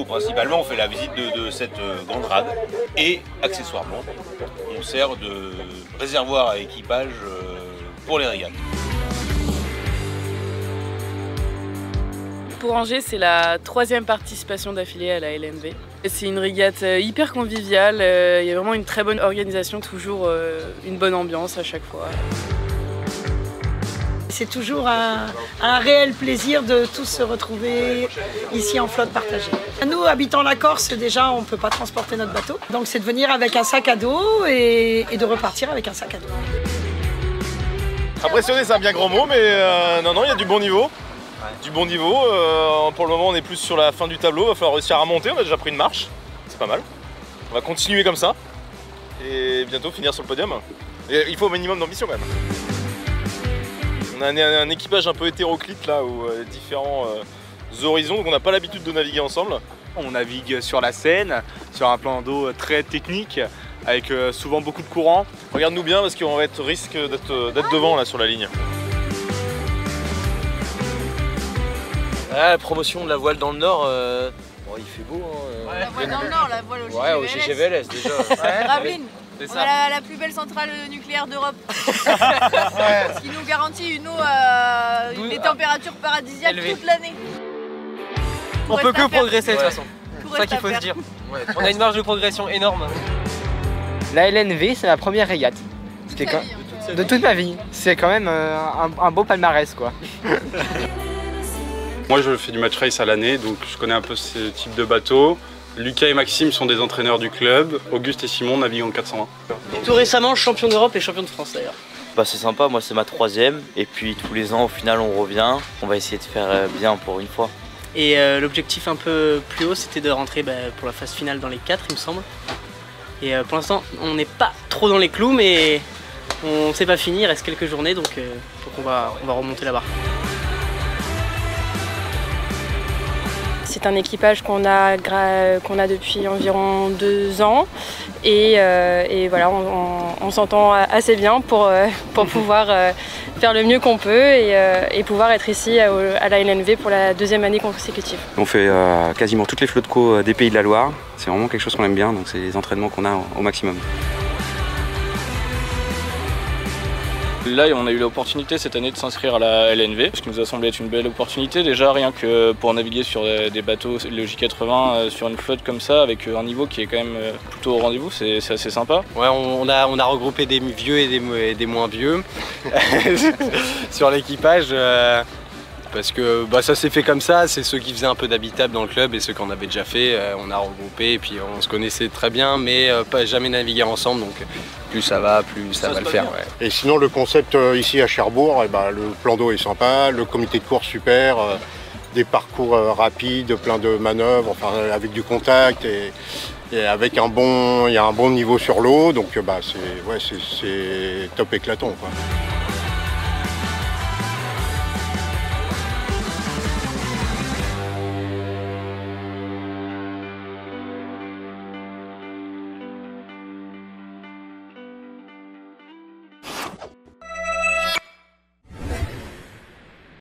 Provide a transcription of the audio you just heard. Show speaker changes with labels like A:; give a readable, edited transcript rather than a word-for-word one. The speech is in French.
A: Principalement, on fait la visite de cette grande rade et accessoirement, on sert de réservoir à équipage pour les régates.
B: Pour Angers, c'est la 3e participation d'affilée à la LNV. C'est une régate hyper conviviale, il y a vraiment une très bonne organisation, toujours une bonne ambiance à chaque fois.
C: C'est toujours un réel plaisir de tous se retrouver ici en flotte partagée. Nous, habitant la Corse, déjà, on ne peut pas transporter notre bateau. Donc c'est de venir avec un sac à dos et de repartir avec un sac à dos.
D: Impressionné, c'est un bien grand mot, mais non, il y a du bon niveau. Du bon niveau. Pour le moment, on est plus sur la fin du tableau. Il va falloir réussir à remonter. On a déjà pris une marche. C'est pas mal. On va continuer comme ça. Et bientôt finir sur le podium. Et il faut au minimum d'ambition quand même. On a un équipage un peu hétéroclite là, où différents horizons, donc on n'a pas l'habitude de naviguer ensemble.
E: On navigue sur la Seine, sur un plan d'eau très technique, avec souvent beaucoup de courant.
D: Regarde-nous bien parce qu'on risque d'être devant là sur la ligne.
F: Ah, la promotion de la voile dans le Nord, bon, il fait beau. Hein,
G: La voile dans le Nord, la voile au GGVLS.
F: Au GGVLS déjà.
G: Gravelines. On a la plus belle centrale nucléaire d'Europe. Ce qui nous garantit une eau, des températures paradisiaques toute l'année.
F: On peut que progresser de toute façon.
G: C'est
F: ça qu'il faut se dire. Ouais, on a une marge de progression énorme.
H: La LNV, c'est ma première régate. De toute ma vie. C'est quand même un beau palmarès, quoi.
I: Moi, je fais du match race à l'année, donc je connais un peu ce type de bateau. Lucas et Maxime sont des entraîneurs du club. Auguste et Simon naviguent en 401.
F: Tout récemment, champion d'Europe et champion de France d'ailleurs.
J: Bah, c'est sympa, moi c'est ma 3e. Et puis tous les ans, au final, on revient. On va essayer de faire bien pour une fois.
F: Et l'objectif un peu plus haut, c'était de rentrer pour la phase finale dans les 4, il me semble. Et pour l'instant, on n'est pas trop dans les clous, mais on ne sait pas fini, il reste quelques journées, donc on va remonter la barre.
B: C'est un équipage qu'on a depuis environ 2 ans et voilà, on s'entend assez bien pour pouvoir faire le mieux qu'on peut et pouvoir être ici à la LNV pour la 2e année consécutive.
K: On fait quasiment toutes les flottes co des Pays de la Loire, c'est vraiment quelque chose qu'on aime bien, donc c'est les entraînements qu'on a au maximum.
E: Là, on a eu l'opportunité cette année de s'inscrire à la LNV, ce qui nous a semblé être une belle opportunité. Déjà, rien que pour naviguer sur des bateaux, le J80, sur une flotte comme ça, avec un niveau qui est quand même plutôt au rendez-vous, c'est assez sympa.
F: Ouais, on a regroupé des vieux et des moins vieux sur l'équipage. Parce que ça s'est fait comme ça, c'est ceux qui faisaient un peu d'habitable dans le club et ceux qu'on avait déjà fait, on a regroupé et puis on se connaissait très bien mais pas jamais navigué ensemble, donc plus ça va, plus ça va le faire. Ouais.
L: Et sinon le concept ici à Cherbourg, le plan d'eau est sympa, le comité de course super, des parcours rapides, plein de manœuvres, enfin, avec du contact et avec il y a un bon niveau sur l'eau, donc c'est top éclatant, quoi.